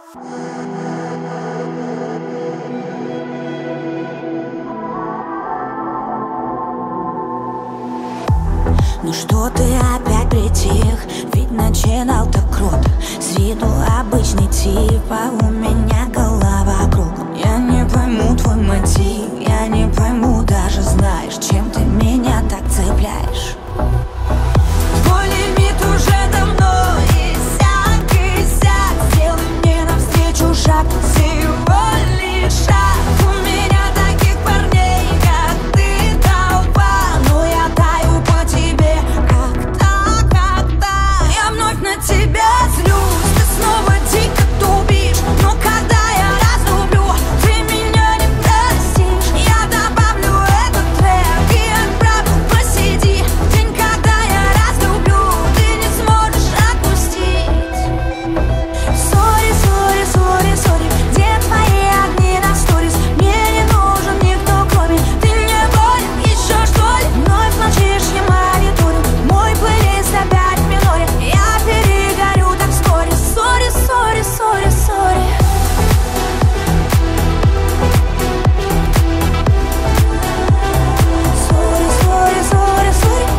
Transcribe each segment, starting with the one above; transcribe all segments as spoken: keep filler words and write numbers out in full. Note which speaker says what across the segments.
Speaker 1: Ну что ты опять притих? Ведь начинал так круто. С виду обычный тип, а у меня голова кругом. Я не пойму твой мотив, я не пойму, даже знаешь, чем ты меня так цепляешь. Твой лимит уже давно иссяк, иссяк. Сделай мне навстречу шаг, всего лишь шаг. У меня таких парней, как ты, толпа, но я таю по тебе. На тебя злюсь, ты снова дико тупишь. Но когда я разлюблю, ты меня не простишь. Я добавлю этот трек и отправлю посиди. День, когда я разлюблю, ты не сможешь отпустить. Сори, сори, сори, сори, где твои огни на сторис? Мне не нужен никто, кроме ты. Мне болен еще что ли? Вновь молчишь, я мониторю мой плейлист опять в миноре. Я перегорю так вскоре. Сори, сори, сори, сори. Сори, сори, сори, сори.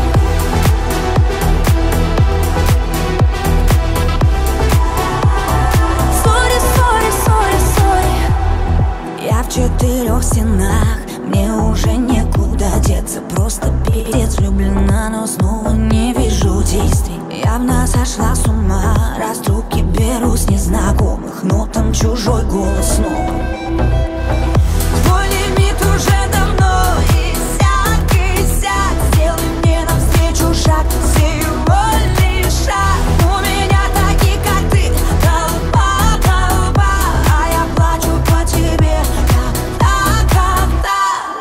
Speaker 1: Сори, сори, сори, сори. Я в четырех стенах, мне уже некуда деться. Просто пиздец влюблена, но снова не вижу действий. Явно сошла с ума, раз трубки беру с незнакомых, но там чужой голос снова. Твой лимит уже давно иссяк, иссяк. Сделай мне навстречу шаг, всего лишь шаг. У меня такие, как ты, толпа, толпа, а я плачу по тебе, как-то, как-то.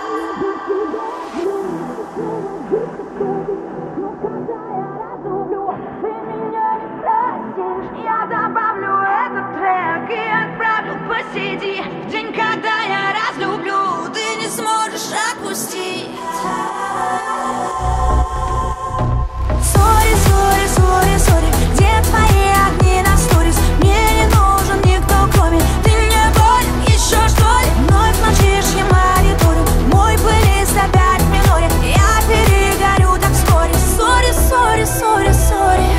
Speaker 1: Я добавлю этот трек и отправлю посиди. В день, когда я разлюблю, ты не сможешь отпустить. Сори, сори, сори, сори, где твои огни на сторис? Мне не нужен никто, кроме ты. Мне болен еще что ли? Вновь молчишь, я мониторю мой плейлист опять в миноре. Я перегорю так вскоре. Сори, сори, сори, сори.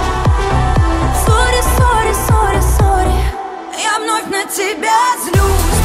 Speaker 1: На тебя злюсь.